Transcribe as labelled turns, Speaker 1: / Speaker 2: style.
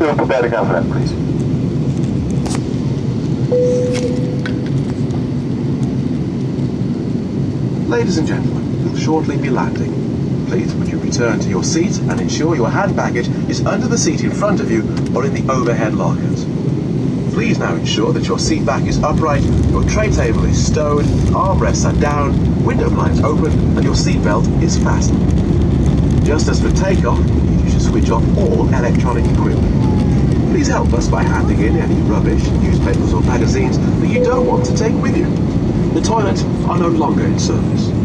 Speaker 1: still prepare to go for that, please.
Speaker 2: Ladies and gentlemen, we'll shortly be landing. Please would you return to your seat and ensure your hand baggage is under the seat in front of you or in the overhead lockers. Please now ensure that your seat back is upright, your tray table is stowed, armrests are down, window blinds open, and your seat belt is fastened. Just as for takeoff, you should switch off all electronic equipment. Please help us by handing in any rubbish, newspapers or magazines that you don't want to take with you. The toilets are no longer in service.